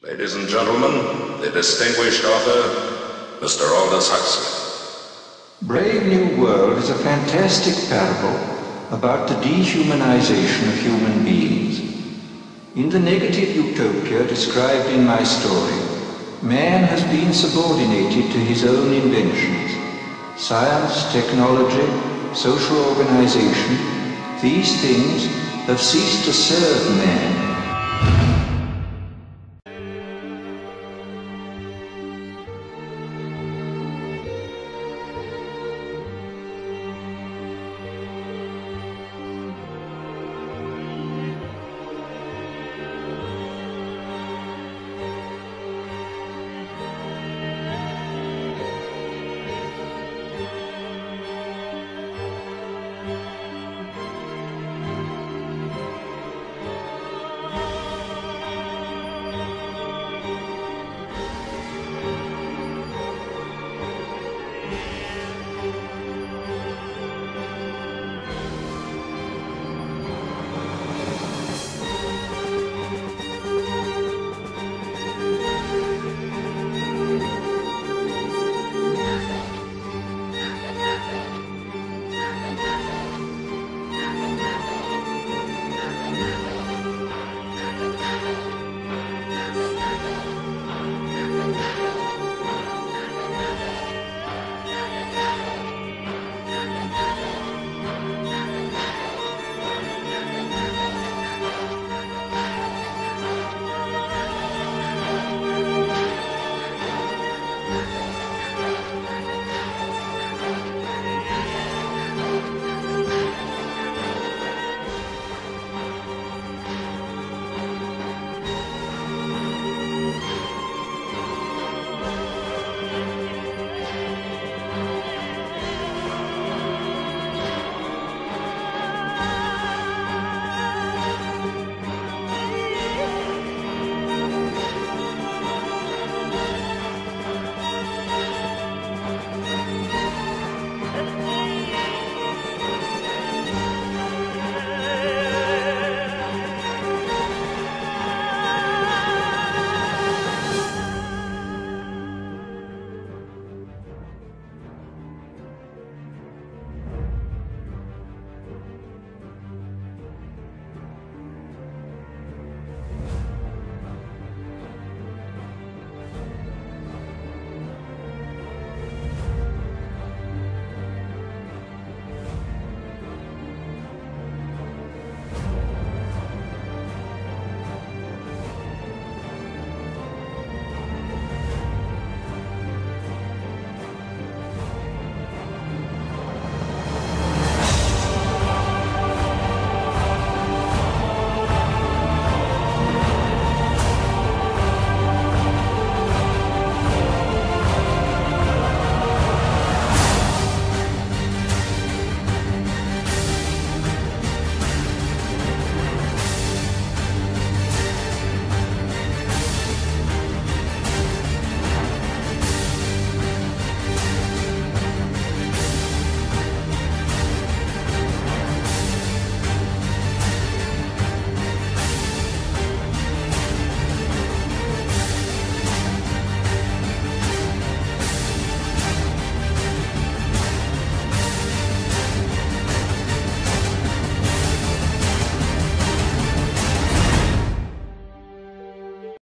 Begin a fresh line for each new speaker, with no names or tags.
Ladies and gentlemen, the distinguished author, Mr. Aldous Huxley.
Brave New World is a fantastic parable about the dehumanization of human beings. In the negative utopia described in my story, man has been subordinated to his own inventions. Science, technology, social organization, these things have ceased to serve man